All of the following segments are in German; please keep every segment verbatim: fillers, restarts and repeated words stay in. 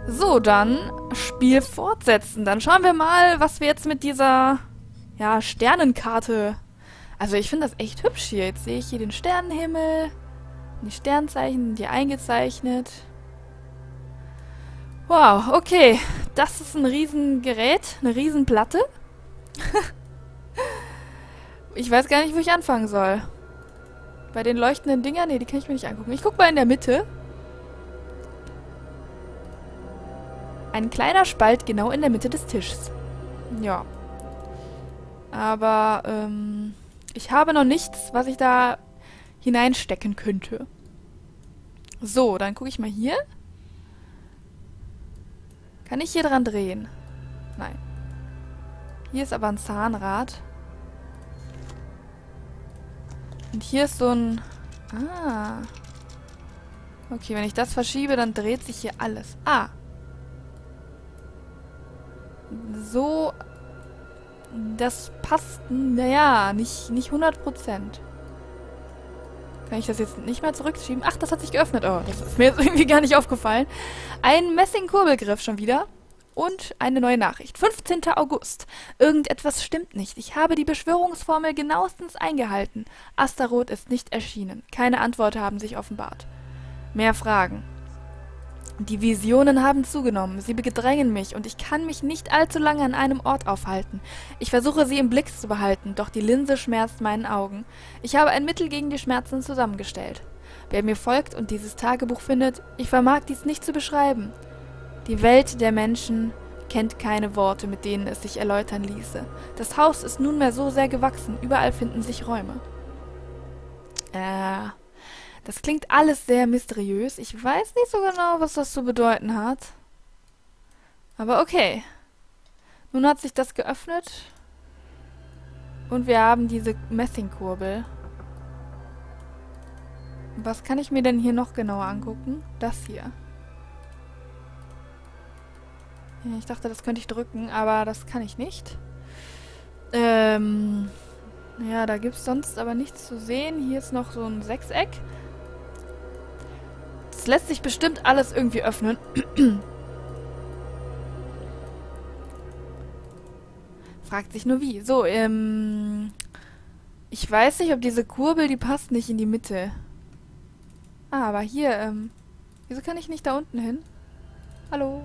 So, dann Spiel fortsetzen. Dann schauen wir mal, was wir jetzt mit dieser, ja, Sternenkarte... Also ich finde das echt hübsch hier. Jetzt sehe ich hier den Sternenhimmel, die Sternzeichen, die eingezeichnet. Wow, okay. Das ist ein Riesengerät, eine Riesenplatte. Ich weiß gar nicht, wo ich anfangen soll. Bei den leuchtenden Dingern? Ne, die kann ich mir nicht angucken. Ich gucke mal in der Mitte. Ein kleiner Spalt genau in der Mitte des Tisches. Ja. Aber, ähm... ich habe noch nichts, was ich da hineinstecken könnte. So, dann gucke ich mal hier. Kann ich hier dran drehen? Nein. Hier ist aber ein Zahnrad. Und hier ist so ein... Ah. Okay, wenn ich das verschiebe, dann dreht sich hier alles. Ah. So... Das passt, naja, nicht, nicht hundert Prozent. Kann ich das jetzt nicht mehr zurückschieben? Ach, das hat sich geöffnet. Oh, das ist mir jetzt irgendwie gar nicht aufgefallen. Ein Messing-Kurbelgriff schon wieder. Und eine neue Nachricht. fünfzehnter August. Irgendetwas stimmt nicht. Ich habe die Beschwörungsformel genauestens eingehalten. Astaroth ist nicht erschienen. Keine Antworten haben sich offenbart. Mehr Fragen. Die Visionen haben zugenommen, sie bedrängen mich und ich kann mich nicht allzu lange an einem Ort aufhalten. Ich versuche sie im Blick zu behalten, doch die Linse schmerzt meinen Augen. Ich habe ein Mittel gegen die Schmerzen zusammengestellt. Wer mir folgt und dieses Tagebuch findet, ich vermag dies nicht zu beschreiben. Die Welt der Menschen kennt keine Worte, mit denen es sich erläutern ließe. Das Haus ist nunmehr so sehr gewachsen, überall finden sich Räume. Äh... Das klingt alles sehr mysteriös. Ich weiß nicht so genau, was das zu bedeuten hat. Aber okay. Nun hat sich das geöffnet. Und wir haben diese Messingkurbel. Was kann ich mir denn hier noch genauer angucken? Das hier. Ja, ich dachte, das könnte ich drücken, aber das kann ich nicht. Ähm... Ja, da gibt es sonst aber nichts zu sehen. Hier ist noch so ein Sechseck. Es lässt sich bestimmt alles irgendwie öffnen. Fragt sich nur wie. So, ähm... ich weiß nicht, ob diese Kurbel, die passt nicht in die Mitte. Ah, aber hier, ähm... wieso kann ich nicht da unten hin? Hallo?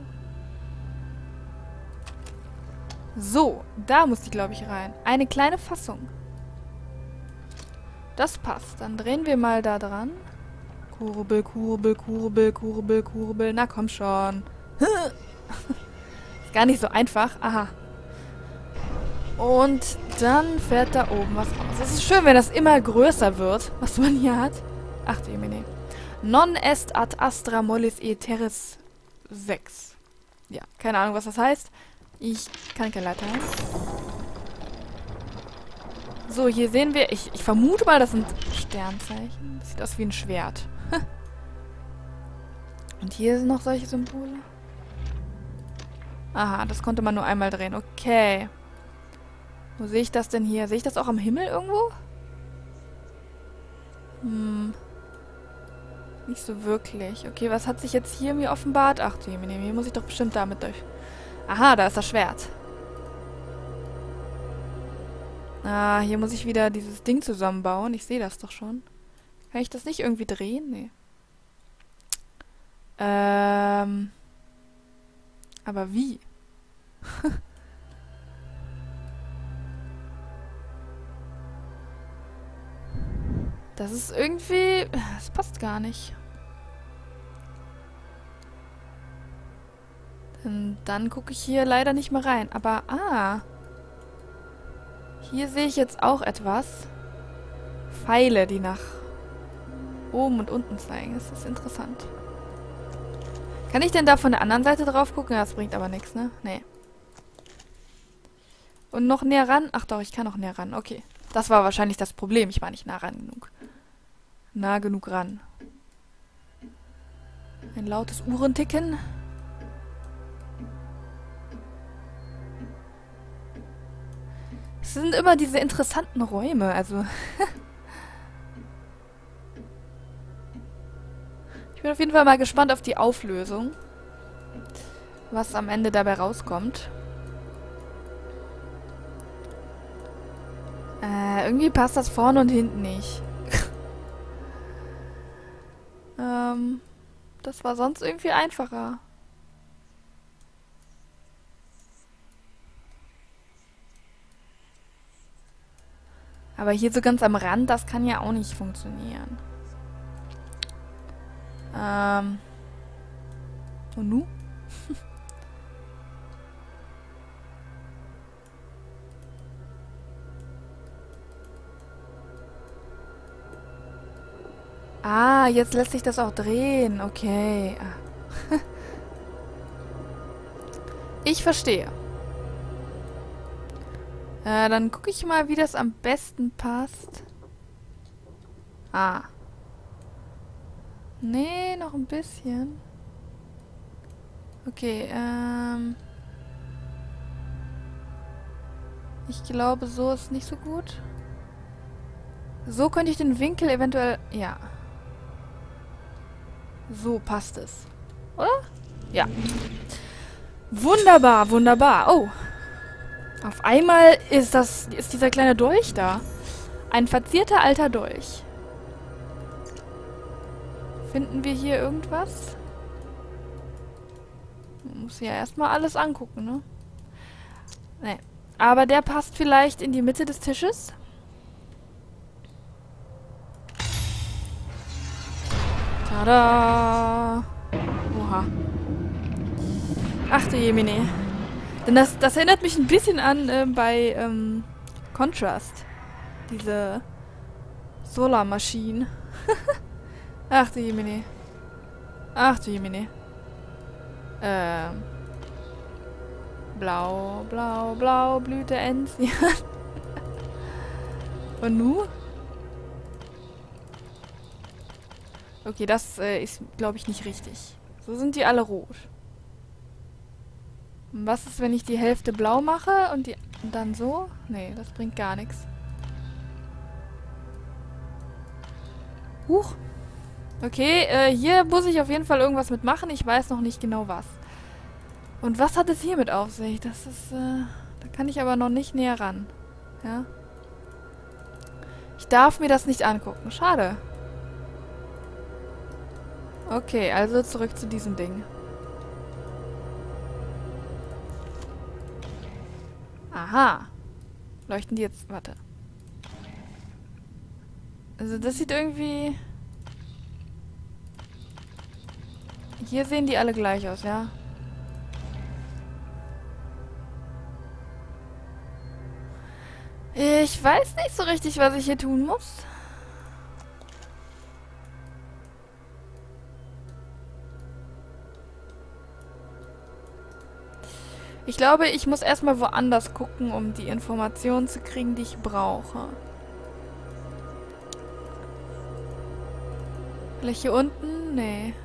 So, da muss die, glaube ich, rein. Eine kleine Fassung. Das passt. Dann drehen wir mal da dran. Kurbel, Kurbel, Kurbel, Kurbel, Kurbel. Na komm schon. Ist gar nicht so einfach. Aha. Und dann fährt da oben was raus. Es ist schön, wenn das immer größer wird, was man hier hat. Ach, die Mene. Non est ad astra mollis e terris sechs. Ja, keine Ahnung, was das heißt. Ich kann kein Leiter haben. So, hier sehen wir, ich, ich vermute mal, das sind Sternzeichen. Das sieht aus wie ein Schwert. Und hier sind noch solche Symbole. Aha, das konnte man nur einmal drehen. Okay. Wo sehe ich das denn hier? Sehe ich das auch am Himmel irgendwo? Hm. Nicht so wirklich. Okay, was hat sich jetzt hier mir offenbart? Ach, hier, hier muss ich doch bestimmt damit durch. Aha, da ist das Schwert. Ah, hier muss ich wieder dieses Ding zusammenbauen. Ich sehe das doch schon. Kann ich das nicht irgendwie drehen? Nee. Ähm. Aber wie? Das ist irgendwie... Das passt gar nicht. Und dann gucke ich hier leider nicht mehr rein. Aber, ah. Hier sehe ich jetzt auch etwas. Pfeile, die nach oben und unten zeigen. Das ist interessant. Kann ich denn da von der anderen Seite drauf gucken? Ja, das bringt aber nichts, ne? Nee. Und noch näher ran? Ach doch, ich kann noch näher ran. Okay. Das war wahrscheinlich das Problem. Ich war nicht nah ran genug. Nah genug ran. Ein lautes Uhrenticken. Es sind immer diese interessanten Räume, also... Ich bin auf jeden Fall mal gespannt auf die Auflösung. was am Ende dabei rauskommt. Äh, irgendwie passt das vorne und hinten nicht. ähm, das war sonst irgendwie einfacher. Aber hier so ganz am Rand, das kann ja auch nicht funktionieren. Ähm. Und nu? Ah, jetzt lässt sich das auch drehen. Okay. Ah. Ich verstehe. Äh, dann gucke ich mal, wie das am besten passt. Ah. Nee, noch ein bisschen. Okay, ähm... ich glaube, so ist nicht so gut. So könnte ich den Winkel eventuell... Ja. So passt es. Oder? Ja. Wunderbar, wunderbar. Oh. Auf einmal ist das, ist dieser kleine Dolch da. Ein verzierter alter Dolch. Finden wir hier irgendwas? Man muss ja erstmal alles angucken, ne? Nee. Aber der passt vielleicht in die Mitte des Tisches. Tada! Oha. Ach du Jemine. Denn das, das erinnert mich ein bisschen an äh, bei ähm, Contrast. Diese Solarmaschine. Ach du Jemine. Ach du Jemine. Ähm. Blau, blau, blau, Blüte Enzian. Und nu? Okay, das äh, ist, glaube ich, nicht richtig. So sind die alle rot. Und was ist, wenn ich die Hälfte blau mache und die und dann so? Nee, das bringt gar nichts. Huch. Okay, äh, hier muss ich auf jeden Fall irgendwas mitmachen. Ich weiß noch nicht genau was. Und was hat es hier mit auf sich? Das ist, äh, da kann ich aber noch nicht näher ran. Ja. Ich darf mir das nicht angucken. Schade. Okay, also zurück zu diesem Ding. Aha. Leuchten die jetzt... Warte. Also das sieht irgendwie... Hier sehen die alle gleich aus, ja? Ich weiß nicht so richtig, was ich hier tun muss. Ich glaube, ich muss erstmal woanders gucken, um die Informationen zu kriegen, die ich brauche. Vielleicht hier unten? Nee.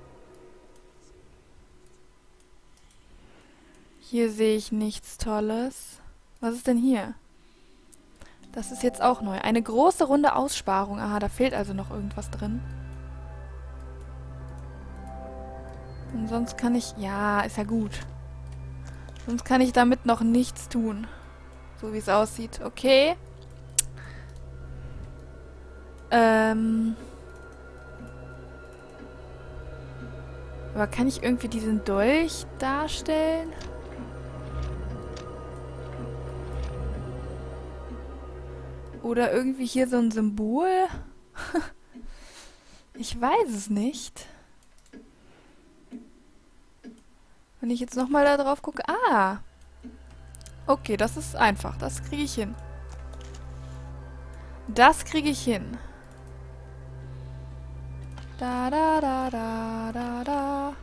Hier sehe ich nichts Tolles. Was ist denn hier? Das ist jetzt auch neu. Eine große runde Aussparung. Aha, da fehlt also noch irgendwas drin. Und sonst kann ich... Ja, ist ja gut. Sonst kann ich damit noch nichts tun. So wie es aussieht. Okay. Ähm. Aber kann ich irgendwie diesen Dolch darstellen? Oder irgendwie hier so ein Symbol? Ich weiß es nicht. Wenn ich jetzt nochmal da drauf gucke... Ah! Okay, das ist einfach. Das kriege ich hin. Das kriege ich hin. Da, da, da, da, da, da.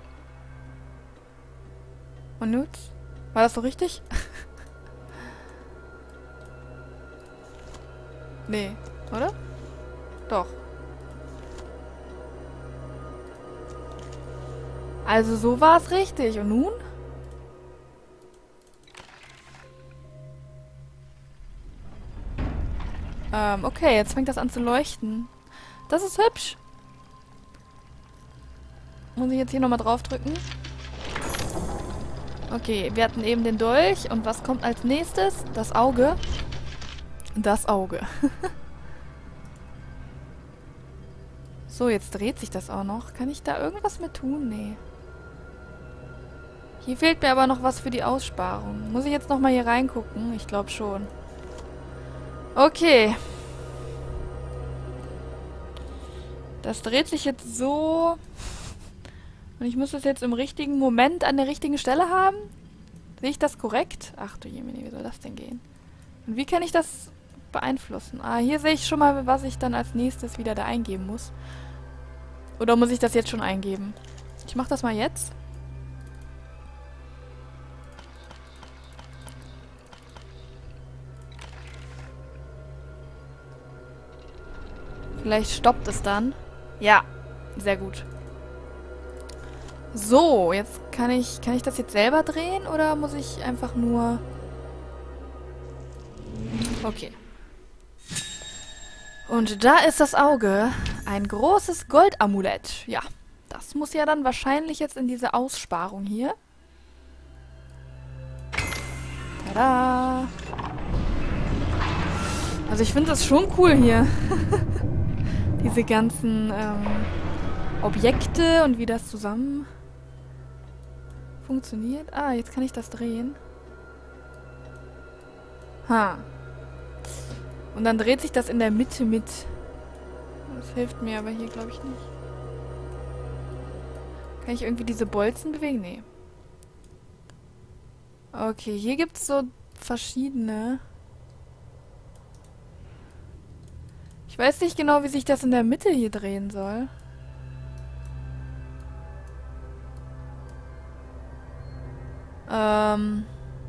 Und jetzt? War das so richtig? Nee, oder? Doch. Also so war es richtig. Und nun? Ähm, okay, jetzt fängt das an zu leuchten. Das ist hübsch. Muss ich jetzt hier nochmal draufdrücken? Okay, wir hatten eben den Dolch. Und was kommt als nächstes? Das Auge. Das Auge. So, jetzt dreht sich das auch noch. Kann ich da irgendwas mit tun? Nee. Hier fehlt mir aber noch was für die Aussparung. Muss ich jetzt nochmal hier reingucken? Ich glaube schon. Okay. Das dreht sich jetzt so. Und ich muss das jetzt im richtigen Moment an der richtigen Stelle haben? Sehe ich das korrekt? Ach du Jemini, wie soll das denn gehen? Und wie kann ich das beeinflussen? Ah, hier sehe ich schon mal, was ich dann als nächstes wieder da eingeben muss. Oder muss ich das jetzt schon eingeben? Ich mache das mal jetzt. Vielleicht stoppt es dann. Ja, sehr gut. So, jetzt kann ich... Kann ich das jetzt selber drehen oder muss ich einfach nur... Okay. Und da ist das Auge. Ein großes Goldamulett. Ja, das muss ja dann wahrscheinlich jetzt in diese Aussparung hier. Tada! Also ich finde das schon cool hier. Diese ganzen ähm, Objekte und wie das zusammen funktioniert. Ah, jetzt kann ich das drehen. Ha. Und dann dreht sich das in der Mitte mit. Das hilft mir aber hier, glaube ich, nicht. Kann ich irgendwie diese Bolzen bewegen? Nee. Okay, hier gibt es so verschiedene. Ich weiß nicht genau, wie sich das in der Mitte hier drehen soll. Ähm...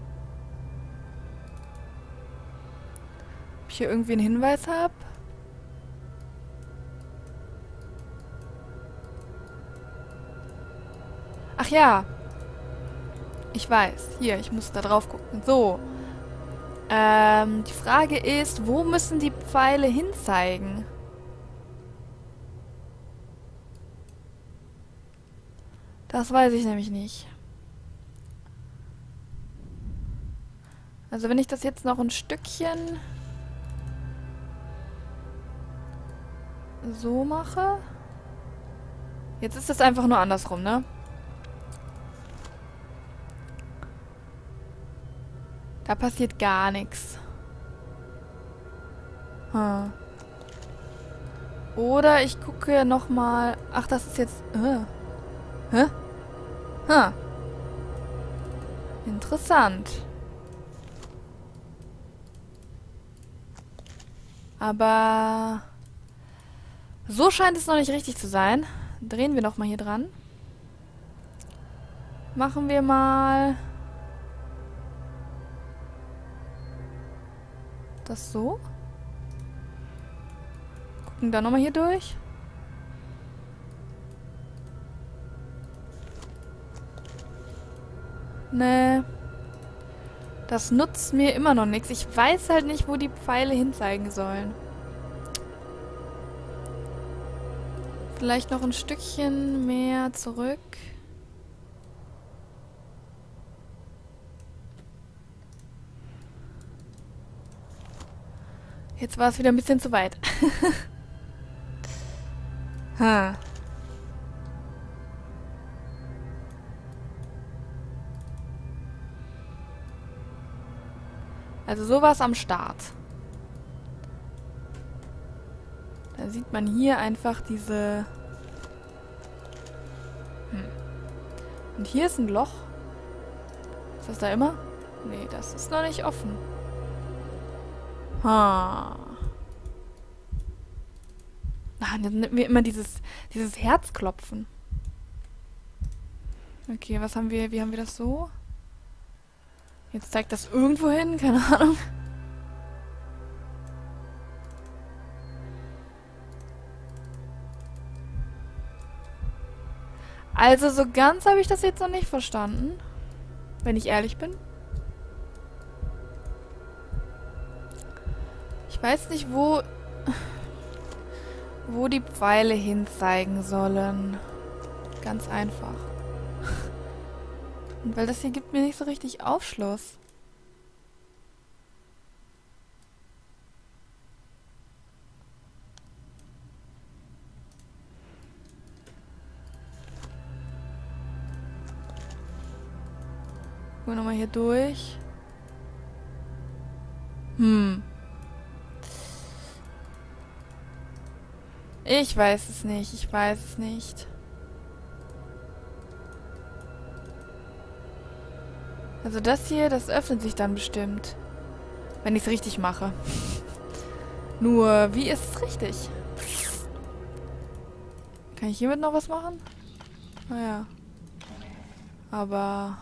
Ob ich hier irgendwie einen Hinweis habe? Ach ja. Ich weiß. Hier, ich muss da drauf gucken. So. Ähm, die Frage ist, wo müssen die Pfeile hinzeigen? Das weiß ich nämlich nicht. Also wenn ich das jetzt noch ein Stückchen so mache. Jetzt ist es einfach nur andersrum, ne? Da passiert gar nichts. Hm. Oder ich gucke nochmal... Ach, das ist jetzt... Äh. Hä? Hm. Interessant. Aber... So scheint es noch nicht richtig zu sein. Drehen wir nochmal hier dran. Machen wir mal... Das so? Gucken da nochmal hier durch. Nee. Das nutzt mir immer noch nichts. Ich weiß halt nicht, wo die Pfeile hinzeigen sollen. Vielleicht noch ein Stückchen mehr zurück. Jetzt war es wieder ein bisschen zu weit. ha. Also sowas am Start. Da sieht man hier einfach diese... Hm. Und hier ist ein Loch. Ist das da immer? Nee, das ist noch nicht offen. Ha. Ah, dann nimmt mir immer dieses, dieses Herzklopfen. Okay, was haben wir, wie haben wir das so? Jetzt zeigt das irgendwo hin, keine Ahnung. Also so ganz habe ich das jetzt noch nicht verstanden. Wenn ich ehrlich bin. Ich weiß nicht, wo... wo die Pfeile hinzeigen sollen. Ganz einfach. Und weil das hier gibt mir nicht so richtig Aufschluss. Gucken wir nochmal hier durch. Hm. Ich weiß es nicht. Ich weiß es nicht. Also das hier, das öffnet sich dann bestimmt. Wenn ich es richtig mache. Nur, wie ist es richtig? Kann ich hiermit noch was machen? Naja. Aber...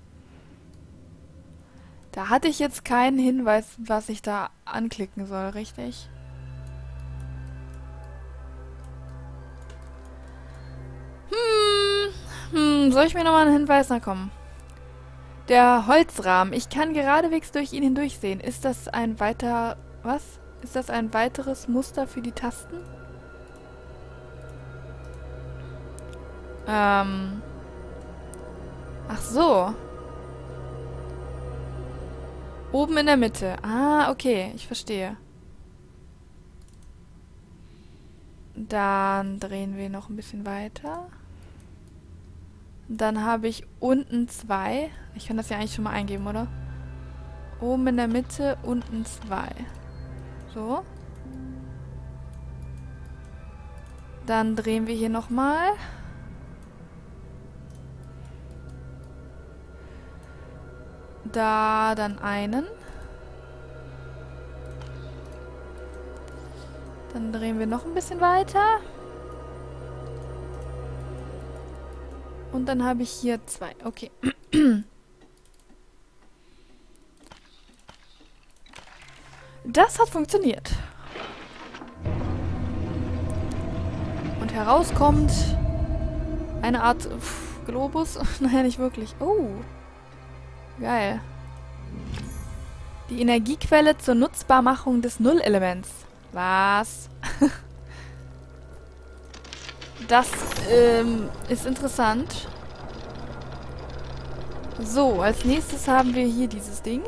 Da hatte ich jetzt keinen Hinweis, was ich da anklicken soll, richtig? Hm, hm, soll ich mir nochmal einen Hinweis? Na komm. Der Holzrahmen. Ich kann geradewegs durch ihn hindurchsehen. Ist das ein weiter... Was? Ist das ein weiteres Muster für die Tasten? Ähm... Ach so. Oben in der Mitte. Ah, okay. Ich verstehe. Dann drehen wir noch ein bisschen weiter. Dann habe ich unten zwei. Ich kann das ja eigentlich schon mal eingeben, oder? Oben in der Mitte, unten zwei. So. Dann drehen wir hier nochmal. Da dann einen. Dann drehen wir noch ein bisschen weiter. Und dann habe ich hier zwei. Okay. Das hat funktioniert. Und herauskommt eine Art pff, Globus. Naja, nicht wirklich. Oh. Geil. Die Energiequelle zur Nutzbarmachung des Nullelements. Was? Das ähm, ist interessant. So, als nächstes haben wir hier dieses Ding.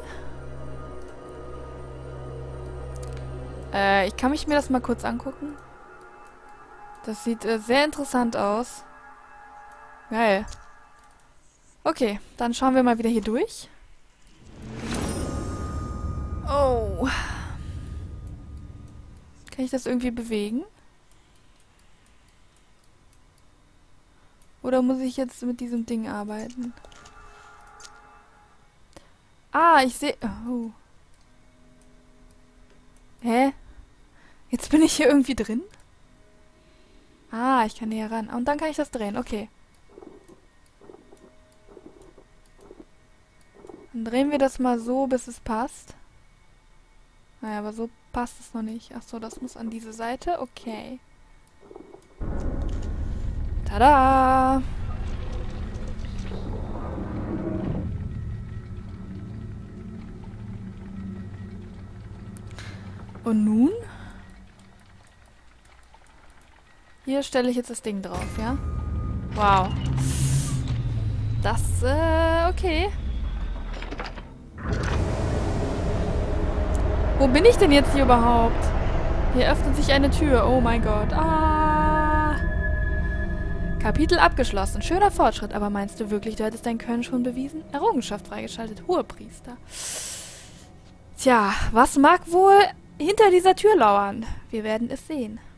Äh, ich kann mich mir das mal kurz angucken. Das sieht äh, sehr interessant aus. Geil. Okay, dann schauen wir mal wieder hier durch. Oh. Kann ich das irgendwie bewegen? Oder muss ich jetzt mit diesem Ding arbeiten? Ah, ich sehe... Oh. Hä? Jetzt bin ich hier irgendwie drin? Ah, ich kann hier ran. Und dann kann ich das drehen. Okay. Dann drehen wir das mal so, bis es passt. Naja, aber so passt es noch nicht. Achso, das muss an diese Seite. Okay. Tada! Und nun? Hier stelle ich jetzt das Ding drauf, ja? Wow. Das, äh, okay. Wo bin ich denn jetzt hier überhaupt? Hier öffnet sich eine Tür. Oh mein Gott. Ah. Kapitel abgeschlossen. Schöner Fortschritt. Aber meinst du wirklich, du hättest dein Können schon bewiesen? Errungenschaft freigeschaltet. Hohepriester. Tja, was mag wohl hinter dieser Tür lauern? Wir werden es sehen.